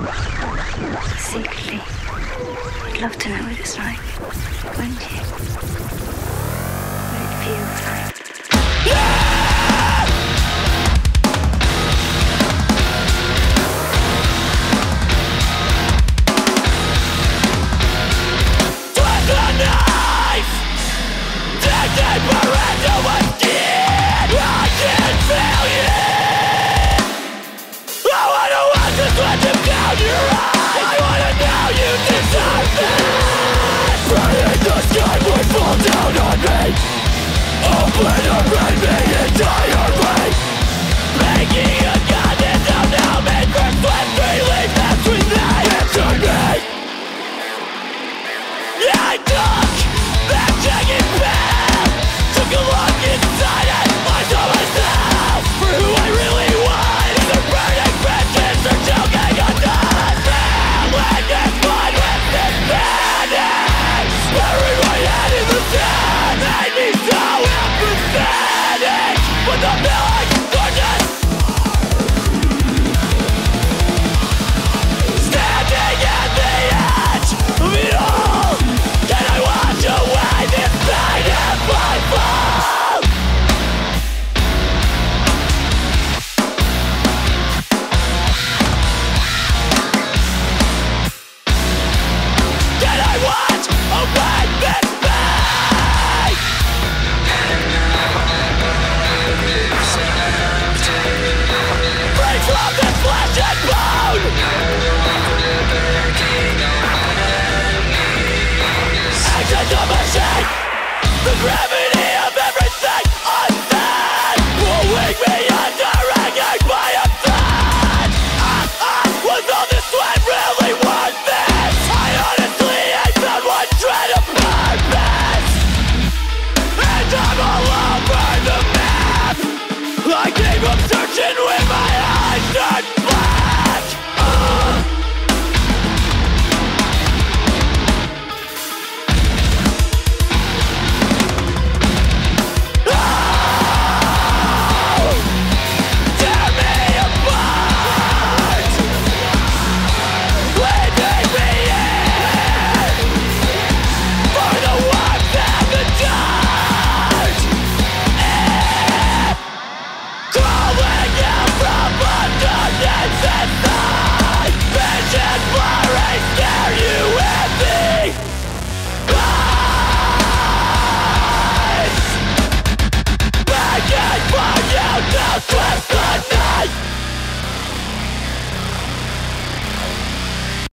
Secretly, I'd love to know what it's like, wouldn't you? What it feels like. Twist the knife, dig deeper into my skin. I can feel it. I wanna watch the sweat drip down your eyes. I wanna know you deserve it. Praying the sky would fall down on me, obliterate me entirely. Making a goddamn now made for sweat freely pass with that into me. I took that jagged path, took a look inside it. I saw myself for who I really was. The burning branches are choking on dust. Feeling this blood with this panic. Burying my head in the sand made me so apathetic. But the feeling gorgeous. Standing at the edge of it all. Can I watch away this pain if I fall? Can I watch away this pain? Free from this flesh and bone. Actions of machine. The gravity of everything unsaid, pulling me under, hanging by a thread. Was all this sweat really worth it? I honestly ain't found one shred of purpose, and I'm all over the map. I keep up searching with my eyes turned black. Tear me apart, leaving me here for the warmth and the dirt. Crawling out from underneath inside, vision blurry, stare you at me. Eyes begging for you to twist the